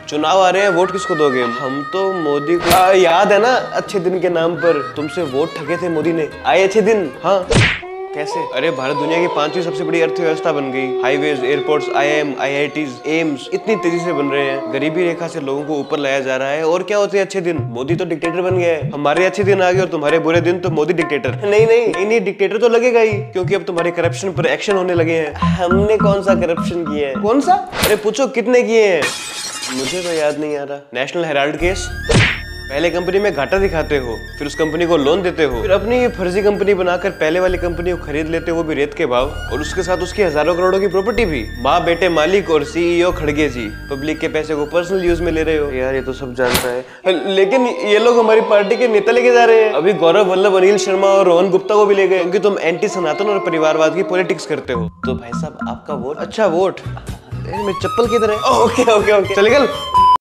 चुनाव आ रहे हैं, वोट किसको दोगे? हम तो मोदी को। याद है ना अच्छे दिन के नाम पर तुमसे वोट ठगे थे मोदी ने। आए अच्छे दिन। हाँ कैसे? अरे भारत दुनिया की 5वीं सबसे बड़ी अर्थव्यवस्था बन गई। Highways, airports, IIM, IITs, AIIMS इतनी तेजी से बन रहे हैं। गरीबी रेखा से लोगों को ऊपर लाया जा रहा है। और क्या होते हैं अच्छे दिन? मोदी तो डिक्टेटर बन गया है। हमारे अच्छे दिन आ गए और तुम्हारे बुरे दिन तो मोदी डिक्टेटर। नहीं डिक्टेटर तो लगेगा ही, क्योंकि अब तुम्हारे करप्शन पर एक्शन होने लगे हैं। हमने कौन सा करप्शन किया है? कौन सा? अरे पूछो कितने किए हैं? मुझे तो याद नहीं आ रहा। National herald case. पहले कंपनी में घाटा दिखाते हो, फिर उस कंपनी को लोन देते हो, फिर अपनी फर्जी कंपनी बनाकर पहले वाली कंपनी को खरीद लेते हो, वो भी रेत के भाव, और उसके साथ उसकी हजारों करोड़ों की प्रॉपर्टी भी। बाप बेटे मालिक और सीईओ खड़गे जी पब्लिक के पैसे को पर्सनल यूज में ले रहे हो। यार ये तो सब जानता है, लेकिन ये लोग हमारी पार्टी के नेता लेके जा रहे हैं। अभी गौरव वल्लभ, अनिल शर्मा और रोहन गुप्ता को भी ले गए, क्योंकि तुम एंटी सनातन और परिवारवाद की पॉलिटिक्स करते हो। तो भाई साहब आपका वोट। अच्छा वोट, मेरी चप्पल किधर है? ओके ओके ओके चले गल।